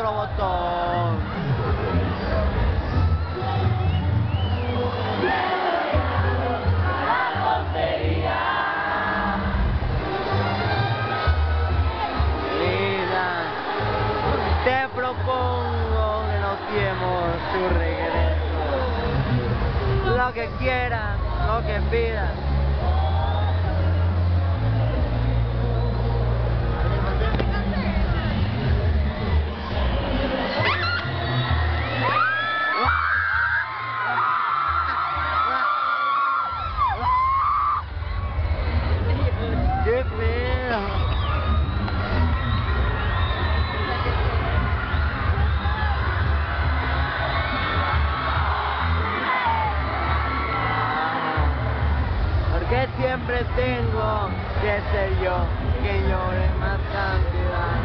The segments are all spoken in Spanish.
solo botón. Mira, te propongo que nos diemos tu regreso. Lo que quieras, lo que pidas. ¡Qué feo! Porque siempre tengo que ser yo que llore más cantidad.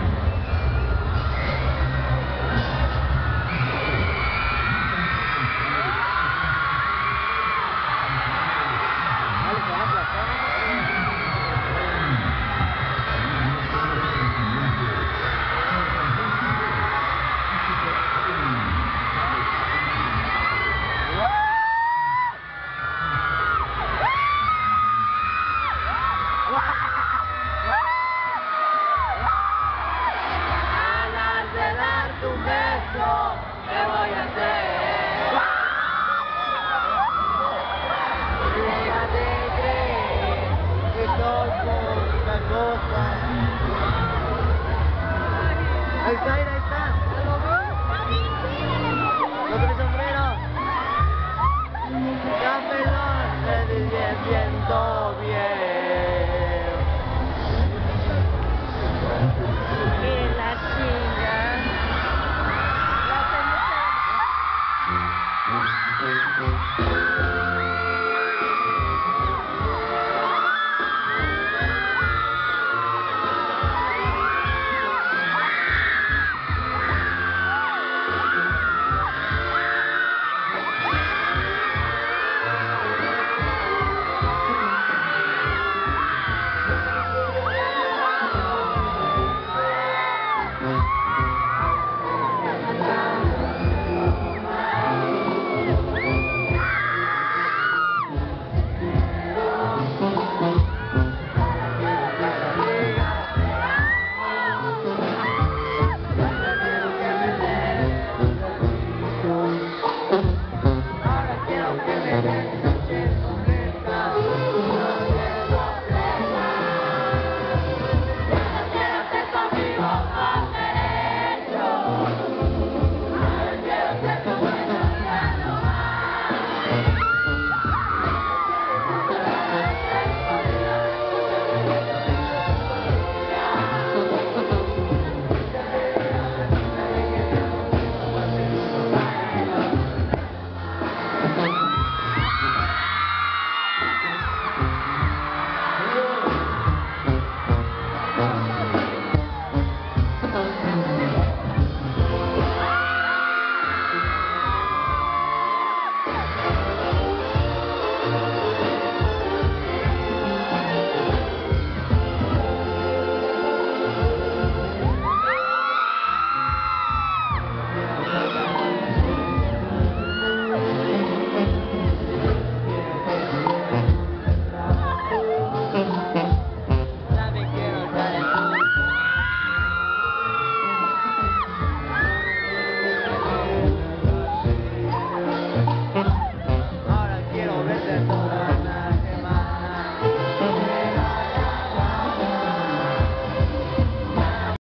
Tu beso, ¿qué voy a hacer? Déjate de creer que soy poca cosa. Ahí está, ahí está. ¿No tiene sombrero? Capelón, le di 10 vientos.